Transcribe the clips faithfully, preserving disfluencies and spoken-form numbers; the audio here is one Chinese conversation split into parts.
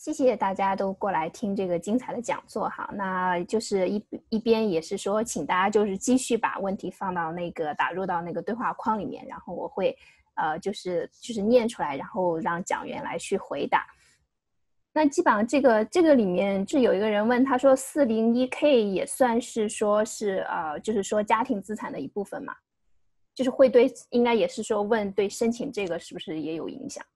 谢谢大家都过来听这个精彩的讲座哈。那就是一一边也是说，请大家就是继续把问题放到那个打入到那个对话框里面，然后我会呃就是就是念出来，然后让讲员来去回答。那基本上这个这个里面就有一个人问他说，四零一 K 也算是说是呃就是说家庭资产的一部分嘛？就是会对，应该也是说问对申请这个是不是也有影响？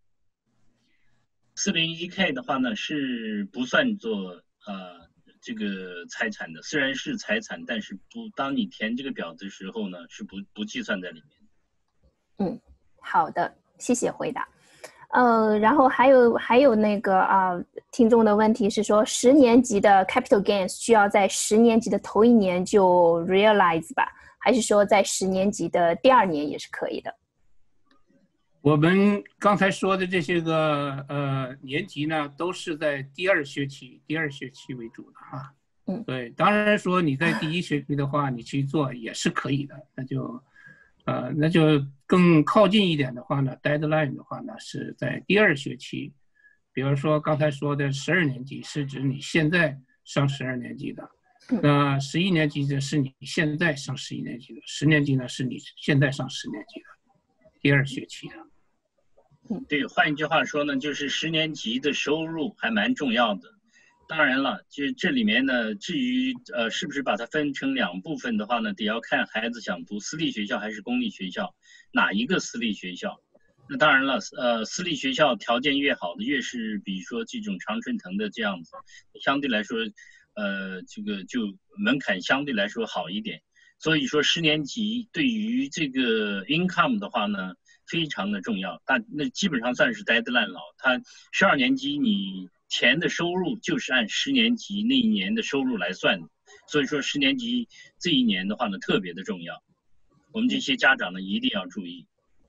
四零一 K 的话呢是不算作呃这个财产的，虽然是财产，但是不当你填这个表的时候呢是不不计算在里面。 嗯，好的，谢谢回答。呃，然后还有还有那个啊、呃，听众的问题是说，十年级的 capital gains 需要在十年级的头一年就 realize 吧，还是说在十年级的第二年也是可以的？ 我们刚才说的这些个呃年级呢，都是在第二学期第二学期为主的哈。 嗯， 对，当然说你在第一学期的话，你去做也是可以的，那就呃那就更靠近一点的话呢 ，deadline 的话呢是在第二学期。比如说刚才说的十二年级是指你现在上十二年级的，那十一年级的是你现在上十一年级的，十年级呢是你现在上十年级的，第二学期的。 对，换一句话说呢，就是十年级的收入还蛮重要的。当然了，就是这里面呢，至于呃是不是把它分成两部分的话呢，得要看孩子想读私立学校还是公立学校，哪一个私立学校。那当然了，呃，私立学校条件越好的，越是比如说这种常春藤的这样子，相对来说，呃，这个就门槛相对来说好一点。所以说十年级对于这个 income 的话呢，非常的重要，但那基本上算是 deadline 了。他十二年级你填的收入就是按十年级那一年的收入来算的，所以说十年级这一年的话呢特别的重要，我们这些家长呢一定要注意。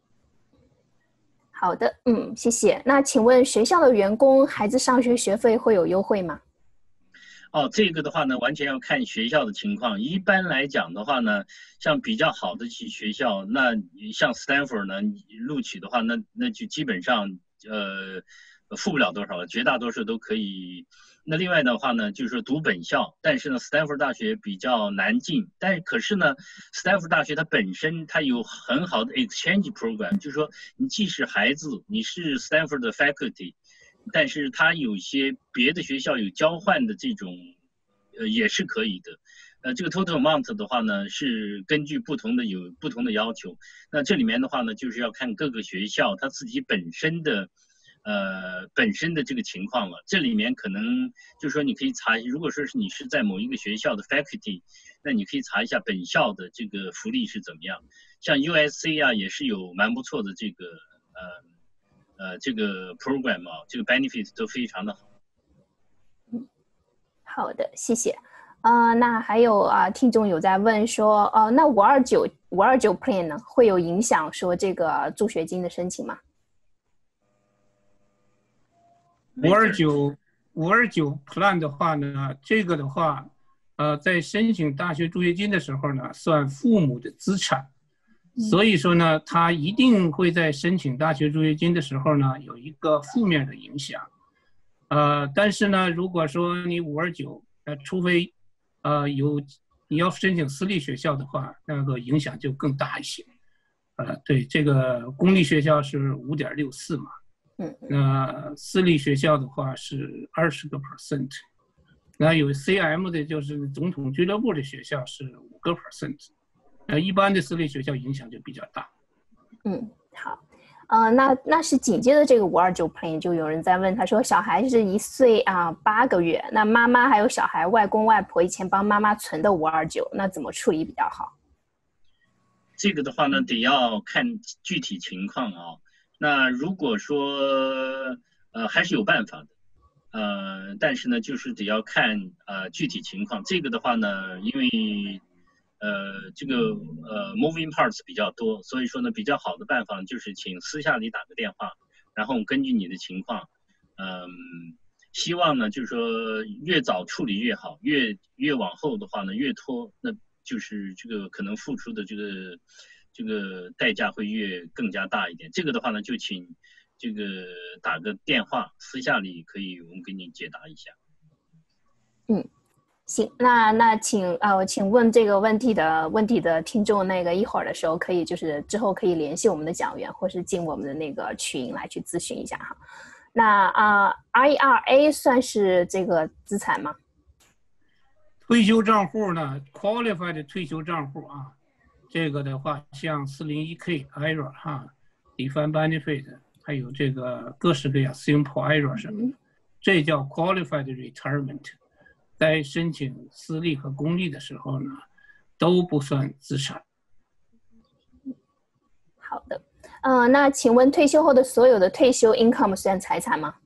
好的，嗯，谢谢。那请问学校的员工孩子上学学费会有优惠吗？ 哦，这个的话呢，完全要看学校的情况。一般来讲的话呢，像比较好的学校，那像 Stanford 呢，录取的话，那那就基本上呃付不了多少了，绝大多数都可以。那另外的话呢，就是说读本校，但是呢，斯坦福大学比较难进，但可是呢，斯坦福大学它本身它有很好的 exchange program，就是说你即使孩子你是 Stanford 的 faculty。但是它有些别的学校有交换的这种，呃，也是可以的。呃，这个 total amount 的话呢，是根据不同的有不同的要求。那这里面的话呢，就是要看各个学校它自己本身的，呃，本身的这个情况了。这里面可能就是说你可以查，如果说是你是在某一个学校的 faculty， 那你可以查一下本校的这个福利是怎么样。像 U S C 啊，也是有蛮不错的这个，呃。呃，这个 program 啊，这个 benefit 都非常的好。 嗯，好的，谢谢。呃，那还有啊、呃，听众有在问说，呃，那五二九五二九 plan 呢，会有影响说这个助学金的申请吗？ 五二九五二九 plan 的话呢，这个的话，呃，在申请大学助学金的时候呢，算父母的资产。所以说呢，他一定会在申请大学助学金的时候呢，有一个负面的影响。呃，但是呢，如果说你五二九，呃，除非，呃，有你要申请私立学校的话，那个影响就更大一些。呃，对，这个公立学校是五点六四嘛， 嗯， 那私立学校的话是二十个 percent， 那有 C M 的就是总统俱乐部的学校是五个 percent。呃，一般的私立学校影响就比较大。 嗯，好，呃，那那是紧接着这个五二九 plan， 就有人在问，他说小孩是一岁啊八个月，那妈妈还有小孩外公外婆以前帮妈妈存的五二九，那怎么处理比较好？ 这个的话呢，得要看具体情况啊。那如果说呃还是有办法的，呃，但是呢，就是得要看呃具体情况。这个的话呢，因为呃，这个呃 moving parts 比较多，所以说呢，比较好的办法就是请私下里打个电话，然后根据你的情况，嗯、呃，希望呢就是说越早处理越好，越越往后的话呢越拖，那就是这个可能付出的这个这个代价会越更加大一点。这个的话呢，就请这个打个电话，私下里可以我们给你解答一下。 嗯，行，那那请呃，请问这个问题的问题的听众，那个一会儿的时候可以就是之后可以联系我们的讲员，或是进我们的那个群来去咨询一下哈。那啊、呃、，I R A 算是这个资产吗？ 退休账户呢 ，qualified 的退休账户啊，这个的话，像 四零一 K、I R A 哈 ，defined benefit， 还有这个各式各样 simple I R A 什么的，这叫 qualified retirement。在申请私立和公立的时候呢，都不算资产。 好的，呃，那请问退休后的所有的退休 income 算财产吗？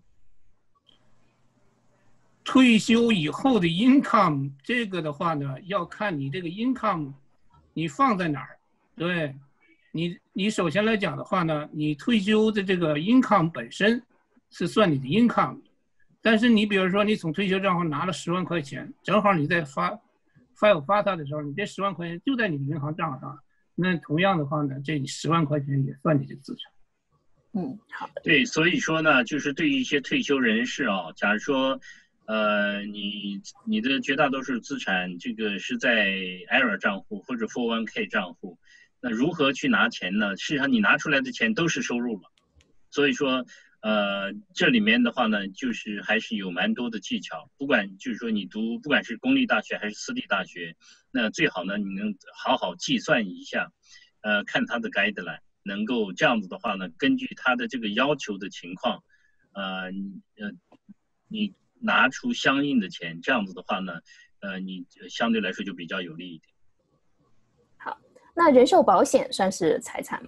退休以后的 income 这个的话呢，要看你这个 income 你放在哪儿。对，你你首先来讲的话呢，你退休的这个 income 本身是算你的 income， 但是你比如说你从退休账户拿了十万块钱，正好你在发 file 发它的时候，你这十万块钱就在你的银行账上，那同样的话呢，这十万块钱也算你的资产。 嗯，好的。 对，所以说呢，就是对于一些退休人士啊，假如说。呃，你你的绝大多数资产，这个是在 I R A 账户或者 四零一 K 账户，那如何去拿钱呢？事实上，你拿出来的钱都是收入了，所以说，呃，这里面的话呢，就是还是有蛮多的技巧。不管就是说你读，不管是公立大学还是私立大学，那最好呢，你能好好计算一下，呃，看它的 guideline， 能够这样子的话呢，根据它的这个要求的情况，呃，呃，你。拿出相应的钱，这样子的话呢，呃，你相对来说就比较有利一点。 好，那人寿保险算是财产吗？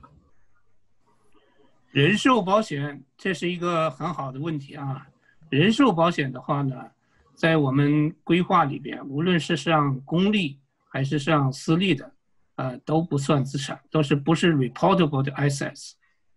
人寿保险这是一个很好的问题啊。人寿保险的话呢，在我们规划里边，无论是上公立还是上私立的，呃，都不算资产，都是不是 reportable 的 assets。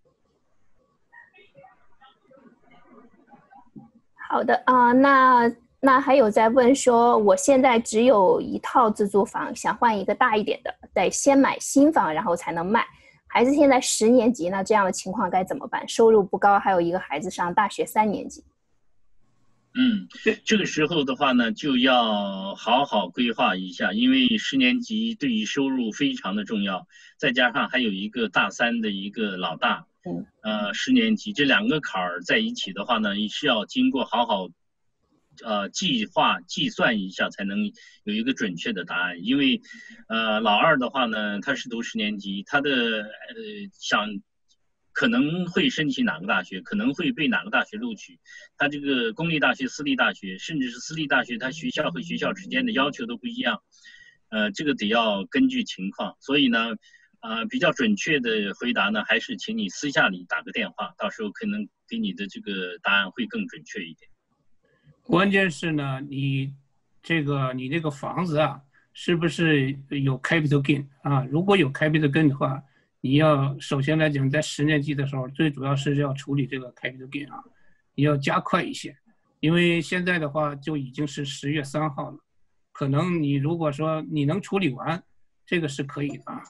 好的啊、呃，那那还有在问说，我现在只有一套自住房，想换一个大一点的，得先买新房然后才能卖。孩子现在十年级，那这样的情况该怎么办？收入不高，还有一个孩子上大学三年级。 嗯，这个时候的话呢，就要好好规划一下，因为十年级对于收入非常的重要，再加上还有一个大三的一个老大。 嗯， 呃，十年级这两个坎儿在一起的话呢，也是要经过好好，呃，计划计算一下，才能有一个准确的答案。因为，呃，老二的话呢，他是读十年级，他的呃想可能会申请哪个大学，可能会被哪个大学录取，他这个公立大学、私立大学，甚至是私立大学，他学校和学校之间的要求都不一样，呃，这个得要根据情况。所以呢。呃，比较准确的回答呢，还是请你私下里打个电话，到时候可能给你的这个答案会更准确一点。 关键是呢，你这个你这个房子啊，是不是有 capital gain 啊？如果有 capital gain 的话，你要首先来讲，在十年级的时候，最主要是要处理这个 capital gain 啊，你要加快一些，因为现在的话就已经是十月三号了，可能你如果说你能处理完，这个是可以的啊。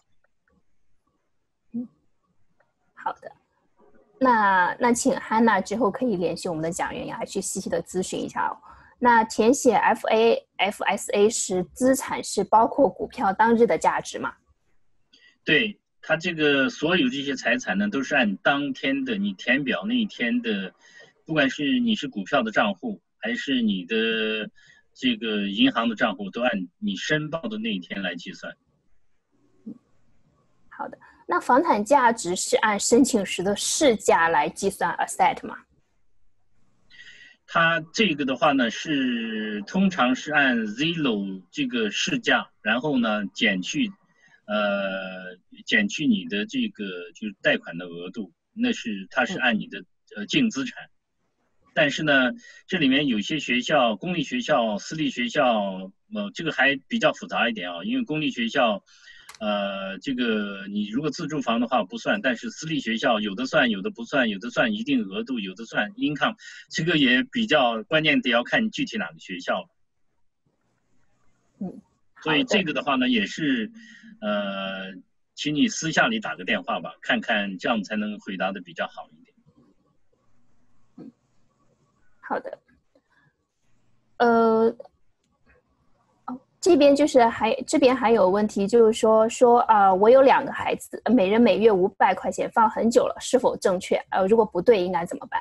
好的，那那请汉娜之后可以联系我们的讲员呀，去细细的咨询一下哦。那填写 F A F S A 时，资产是包括股票当日的价值吗？ 对，它这个所有这些财产呢，都是按当天的你填表那一天的，不管是你是股票的账户，还是你的这个银行的账户，都按你申报的那一天来计算。 好的。那房产价值是按申请时的市价来计算 asset 吗？ 它这个的话呢，是通常是按 Zillow 这个市价，然后呢减去，呃，减去你的这个就是贷款的额度，那是它是按你的呃净资产。但是呢，这里面有些学校，公立学校、私立学校，呃，这个还比较复杂一点啊，因为公立学校。呃，这个你如果自住房的话不算，但是私立学校有的算，有的不算，有的算一定额度，有的算 income， 这个也比较关键，得要看具体哪个学校。 嗯， 所以这个的话呢，也是，呃，请你私下里打个电话吧，看看这样才能回答的比较好一点。 好的。呃。这边就是还这边还有问题，就是说说呃，我有两个孩子，每人每月五百块钱放很久了，是否正确？呃，如果不对，应该怎么办？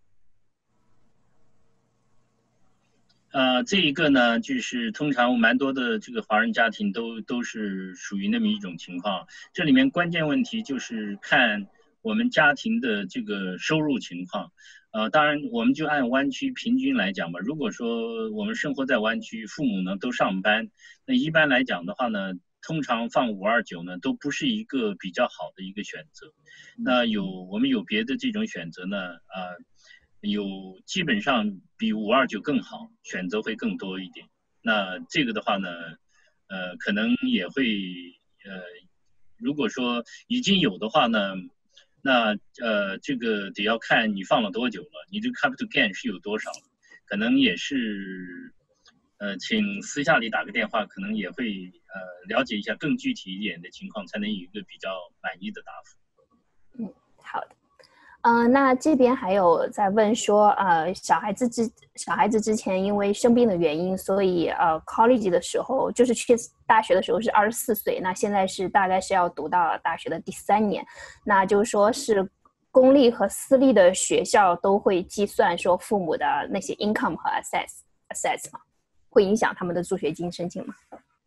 呃，这一个呢，就是通常蛮多的这个华人家庭都都是属于那么一种情况。这里面关键问题就是看我们家庭的这个收入情况。呃，当然，我们就按湾区平均来讲吧。如果说我们生活在湾区，父母呢都上班，那一般来讲的话呢，通常放五二九呢都不是一个比较好的一个选择。那有我们有别的这种选择呢，呃，有基本上比五二九更好，选择会更多一点。那这个的话呢，呃，可能也会呃，如果说已经有的话呢。那呃，这个得要看你放了多久了，你这个 capital gain 是有多少，可能也是，呃，请私下里打个电话，可能也会呃了解一下更具体一点的情况，才能有一个比较满意的答复。 嗯，好的。呃，那这边还有在问说，呃，小孩子之小孩子之前因为生病的原因，所以呃 college 的时候，就是去大学的时候是二十四岁，那现在是大概是要读到大学的第三年，那就是说是公立和私立的学校都会计算说父母的那些 income 和 assets assets 吗？会影响他们的助学金申请吗？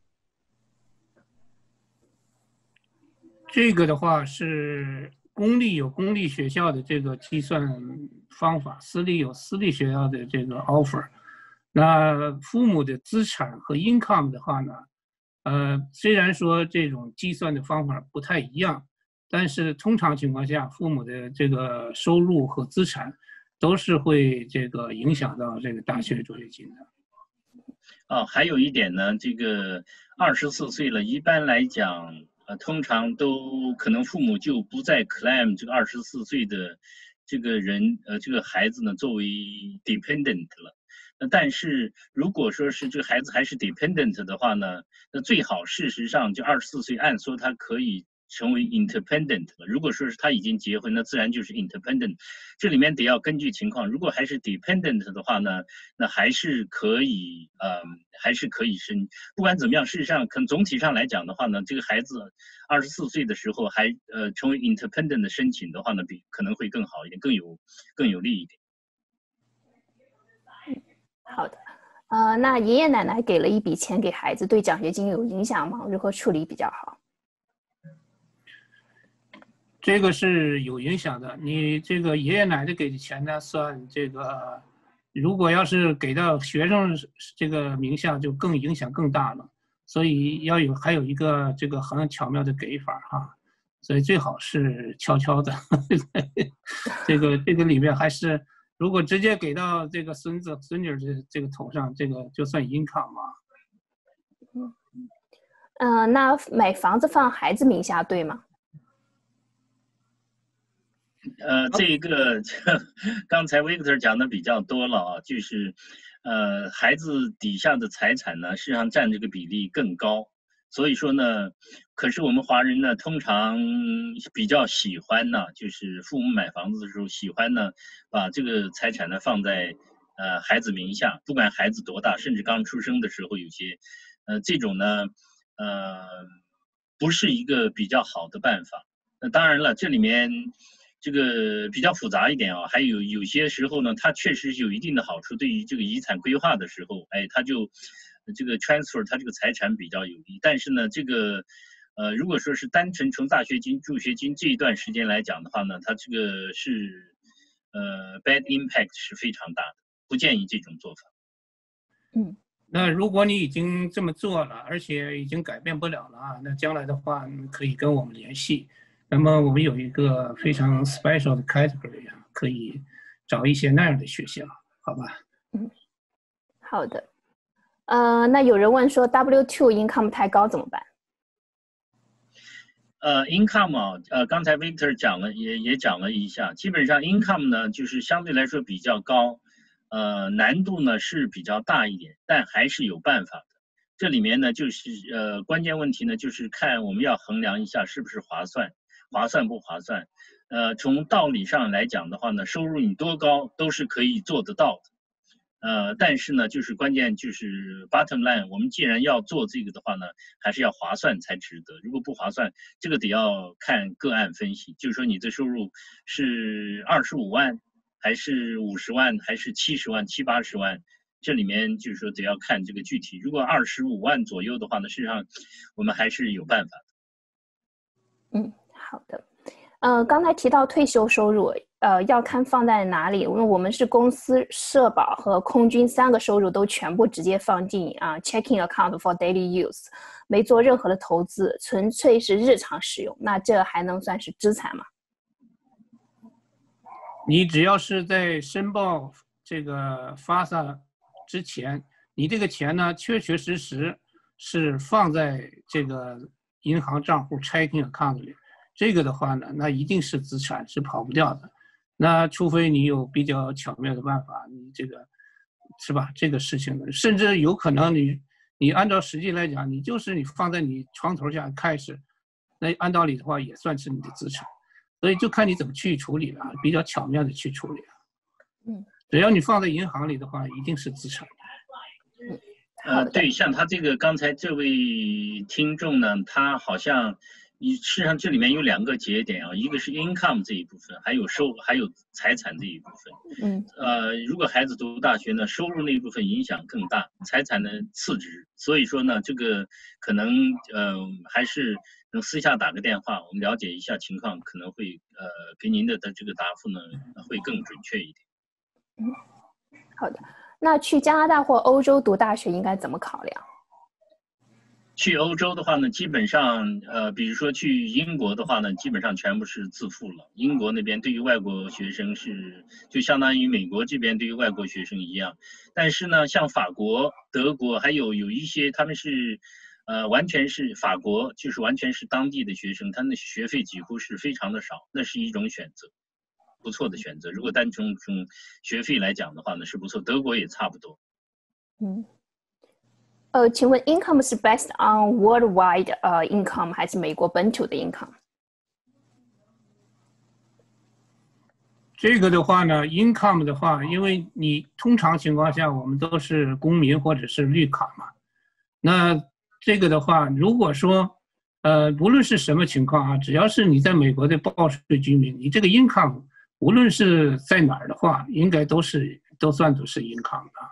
这个的话是。公立有公立学校的这个计算方法，私立有私立学校的这个 offer。那父母的资产和 income 的话呢，呃，虽然说这种计算的方法不太一样，但是通常情况下，父母的这个收入和资产都是会这个影响到这个大学助学金的。 哦，还有一点呢，这个二十四岁了，一般来讲。呃，通常都可能父母就不再 claim 这个二十四岁的这个人，呃，这个孩子呢作为 dependent 了。那但是如果说是这个孩子还是 dependent 的话呢，那最好事实上就二十四岁，按说他可以成为 independent 了。如果说是他已经结婚，那自然就是 independent。这里面得要根据情况，如果还是 dependent 的话呢，那还是可以，呃，还是可以申。不管怎么样，事实上，可能总体上来讲的话呢，这个孩子二十四岁的时候还呃成为 independent 的申请的话呢，比可能会更好一点，更有更有利一点。 好的。呃，那爷爷奶奶给了一笔钱给孩子，对奖学金有影响吗？如何处理比较好？ 这个是有影响的。你这个爷爷奶奶给的钱呢，算这个，如果要是给到学生这个名下，就更影响更大了。所以要有还有一个这个很巧妙的给法哈，所以最好是悄悄的。这个这个里面还是，如果直接给到这个孙子孙女的这个头上，这个就算 income 嘛。 嗯，呃，那买房子放孩子名下对吗？ 呃，这一个刚才 Victor 讲的比较多了啊，就是，呃，孩子底下的财产呢，实际上占这个比例更高。所以说呢，可是我们华人呢，通常比较喜欢呢，就是父母买房子的时候喜欢呢，把这个财产呢放在呃孩子名下，不管孩子多大，甚至刚出生的时候，有些，呃，这种呢，呃，不是一个比较好的办法。那当然了，这里面。这个比较复杂一点啊，还有有些时候呢，它确实有一定的好处。对于这个遗产规划的时候，哎，它就这个 transfer 它这个财产比较有利。但是呢，这个呃，如果说是单纯从大学金、助学金这一段时间来讲的话呢，它这个是呃 bad impact 是非常大的，不建议这种做法。 嗯， 那如果你已经这么做了，而且已经改变不了了啊，那将来的话可以跟我们联系。那么我们有一个非常 special 的 category 啊，可以找一些那样的学校，好吧？ 嗯，好的。呃，那有人问说 W二 income 太高怎么办？ 呃 ，income 啊，呃，刚才 Victor 讲了，也也讲了一下，基本上 income 呢，就是相对来说比较高，呃，难度呢是比较大一点，但还是有办法的。这里面呢，就是呃，关键问题呢，就是看我们要衡量一下是不是划算。划算不划算？呃，从道理上来讲的话呢，收入你多高都是可以做得到的。 呃，但是呢，就是关键就是 bottom line， 我们既然要做这个的话呢，还是要划算才值得。如果不划算，这个得要看个案分析，就是说你的收入是二十五万，还是五十万，还是七十万、七八十万，这里面就是说得要看这个具体。如果二十五万左右的话呢，事实上我们还是有办法的。嗯，好的。呃，刚才提到退休收入，呃，要看放在哪里。因为我们是公司社保和空军三个收入都全部直接放进啊、呃、checking account for daily use， 没做任何的投资，纯粹是日常使用。那这还能算是资产吗？ 你只要是在申报这个 F A S A 之前，你这个钱呢，确确实实是放在这个银行账户 checking account 里。这个的话呢，那一定是资产，是跑不掉的。那除非你有比较巧妙的办法，你这个是吧？这个事情呢，甚至有可能你你按照实际来讲，你就是你放在你床头下开始，那按道理的话也算是你的资产。所以就看你怎么去处理了，比较巧妙的去处理。 嗯， 只要你放在银行里的话，一定是资产。 嗯，呃，对，像他这个刚才这位听众呢，他好像。你事实上这里面有两个节点啊，一个是 income 这一部分，还有收还有财产这一部分。 嗯， 呃，如果孩子读大学呢，收入那一部分影响更大，财产呢次之。所以说呢，这个可能呃还是能私下打个电话，我们了解一下情况，可能会呃给您的的这个答复呢会更准确一点。 嗯，好的。那去加拿大或欧洲读大学应该怎么考量？ 去欧洲的话呢，基本上，呃，比如说去英国的话呢，基本上全部是自付了。英国那边对于外国学生是，就相当于美国这边对于外国学生一样。但是呢，像法国、德国，还有有一些他们是，呃，完全是法国，就是完全是当地的学生，他们的学费几乎是非常的少，那是一种选择，不错的选择。如果单从从学费来讲的话呢，是不错。德国也差不多。 嗯。呃，请问 income 是 based on worldwide 呃 income 还是美国本土的 income？ 这个的话呢 ，income 的话，因为你通常情况下我们都是公民或者是绿卡嘛，那这个的话，如果说呃无论是什么情况啊，只要是你在美国的报税居民，你这个 income 无论是在哪儿的话，应该都是都算作是 income 的。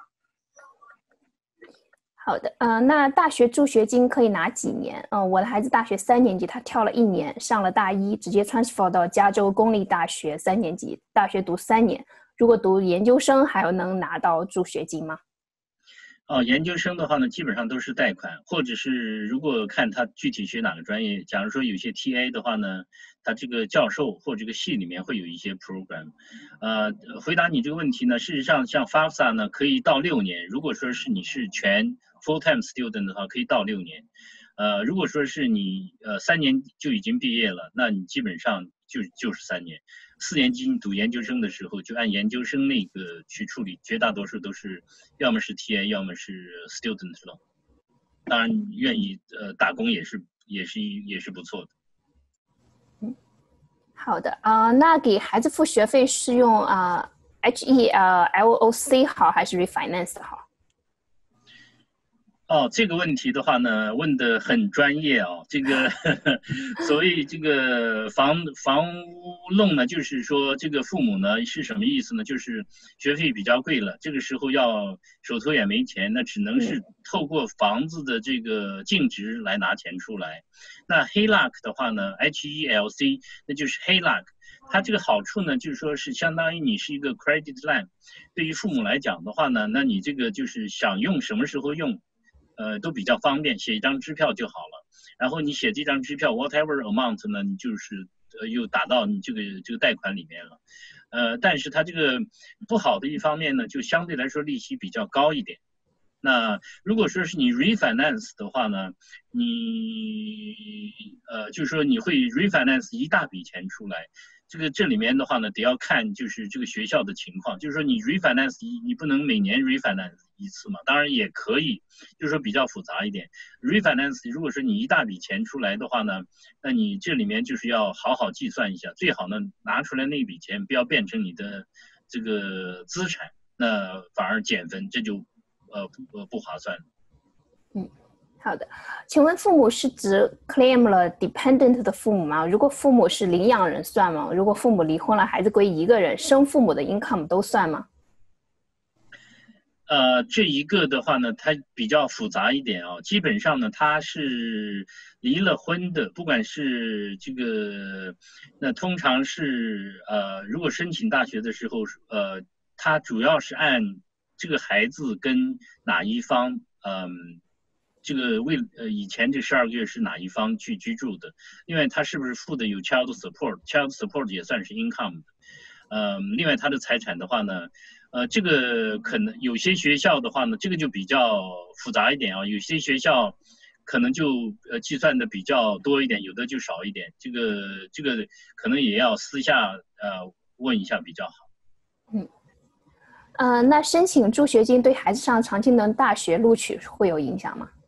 好的，呃，那大学助学金可以拿几年？嗯、呃，我的孩子大学三年级，他跳了一年，上了大一，直接 transfer 到加州公立大学三年级，大学读三年。如果读研究生，还有能拿到助学金吗？ 哦，研究生的话呢，基本上都是贷款，或者是如果看他具体学哪个专业，假如说有些 T A 的话呢，他这个教授或这个系里面会有一些 program。呃，回答你这个问题呢，事实上像 F A S A 呢可以到六年，如果说是你是全 full-time student 的话，可以到六年。呃，如果说是你呃三年就已经毕业了，那你基本上就就是三年。四年级你读研究生的时候，就按研究生那个去处理，绝大多数都是要么是 T A， 要么是 student loan。当然，愿意呃打工也是也是也是不错的。 嗯，好的啊、呃，那给孩子付学费是用啊、呃、H E 呃 L O C 好还是 refinance 好？ 哦，这个问题的话呢，问得很专业哦。这个所谓这个房房屋 loan 呢，就是说这个父母呢是什么意思呢？就是学费比较贵了，这个时候要手头也没钱，那只能是透过房子的这个净值来拿钱出来。那 H E L A C 的话呢 ，H E L C 那就是 H E L A C。它这个好处呢，就是说是相当于你是一个 credit line， 对于父母来讲的话呢，那你这个就是想用什么时候用。呃，都比较方便，写一张支票就好了。然后你写这张支票 ，whatever amount 呢，你就是呃又打到你这个这个贷款里面了。呃，但是它这个不好的一方面呢，就相对来说利息比较高一点。那如果说是你 refinance 的话呢，你呃就是说你会 refinance 一大笔钱出来。这个这里面的话呢，得要看就是这个学校的情况，就是说你 refinance 你你不能每年 refinance 一次嘛，当然也可以，就是说比较复杂一点。refinance 如果说你一大笔钱出来的话呢，那你这里面就是要好好计算一下，最好呢拿出来那笔钱不要变成你的这个资产， 那反而减分，这就呃不不划算。 嗯，好的。请问父母是指 claim 了 dependent 的父母吗？如果父母是领养人算吗？如果父母离婚了，孩子归一个人，生父母的 income 都算吗？ 呃，这一个的话呢，它比较复杂一点啊。基本上呢，它是离了婚的，不管是这个，那通常是呃，如果申请大学的时候，呃，它主要是按这个孩子跟哪一方，嗯、呃，这个为呃以前这十二个月是哪一方去居住的，另外他是不是付的有 child support，child support 也算是 income 的，嗯、呃，另外他的财产的话呢。呃，这个可能有些学校的话呢，这个就比较复杂一点啊。有些学校可能就呃计算的比较多一点，有的就少一点。这个这个可能也要私下呃问一下比较好。 嗯，呃，那申请助学金对孩子上常青藤大学录取会有影响吗？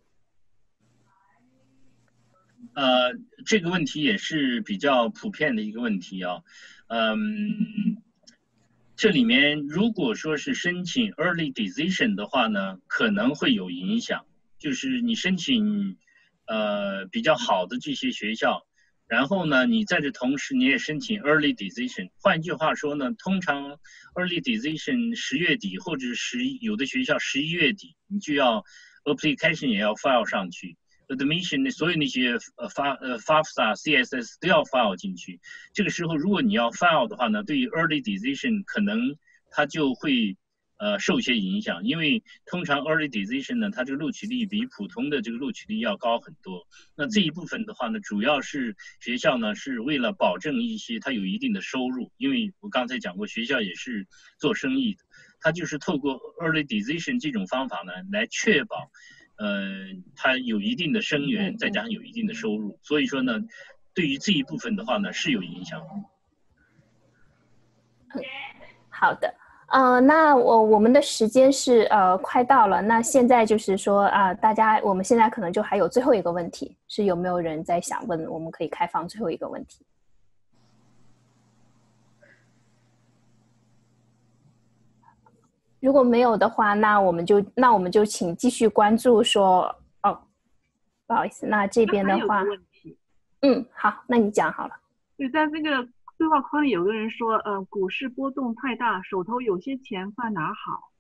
呃，这个问题也是比较普遍的一个问题啊。嗯。这里面如果说是申请 early decision 的话呢，可能会有影响。就是你申请呃比较好的这些学校，然后呢，你在这同时你也申请 early decision。换句话说呢，通常 early decision 十月底或者十有的学校十一月底，你就要 application 也要 file 上去。admission 所有那些呃发呃 FAFSA、C S S 都要 file 进去。这个时候，如果你要 file 的话呢，对于 early decision 可能它就会呃受些影响，因为通常 early decision 呢，它这个录取率比普通的这个录取率要高很多。那这一部分的话呢，主要是学校呢是为了保证一些它有一定的收入，因为我刚才讲过，学校也是做生意的，它就是透过 early decision 这种方法呢来确保。呃，它有一定的生源，再加上有一定的收入，所以说呢，对于这一部分的话呢，是有影响的。 嗯，好的，呃，那我我们的时间是呃快到了，那现在就是说啊、呃，大家我们现在可能就还有最后一个问题，是有没有人在想问？我们可以开放最后一个问题。如果没有的话，那我们就那我们就请继续关注说哦，不好意思，那这边的话，嗯，好，那你讲好了。 对，在这个对话框里有个人说，呃，股市波动太大，手头有些钱放哪好？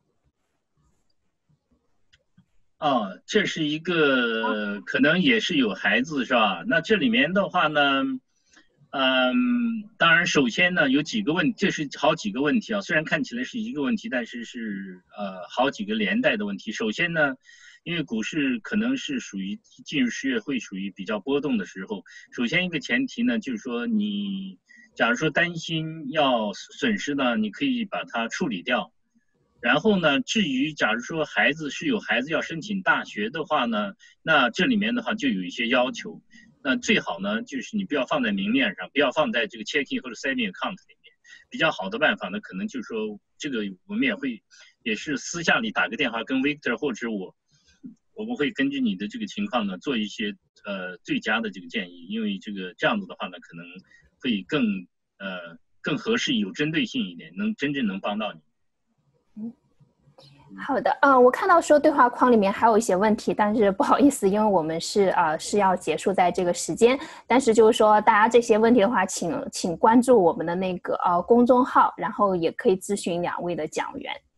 哦，这是一个可能也是有孩子是吧？那这里面的话呢？嗯，当然，首先呢，有几个问题，这是好几个问题啊。虽然看起来是一个问题，但是是呃好几个连带的问题。首先呢，因为股市可能是属于进入十月会属于比较波动的时候。首先一个前提呢，就是说你假如说担心要损失呢，你可以把它处理掉。然后呢，至于假如说孩子是有孩子要申请大学的话呢，那这里面的话就有一些要求。那最好呢，就是你不要放在明面上，不要放在这个 checking 或者 saving account 里面。比较好的办法呢，可能就是说，这个我们也会，也是私下里打个电话跟 Victor 或者我，我们会根据你的这个情况呢，做一些呃最佳的这个建议，因为这个这样子的话呢，可能会更呃更合适、有针对性一点，能真正能帮到你。 嗯。好的，呃，我看到说对话框里面还有一些问题，但是不好意思，因为我们是呃是要结束在这个时间，但是就是说大家这些问题的话，请请关注我们的那个呃公众号，然后也可以咨询两位的讲员。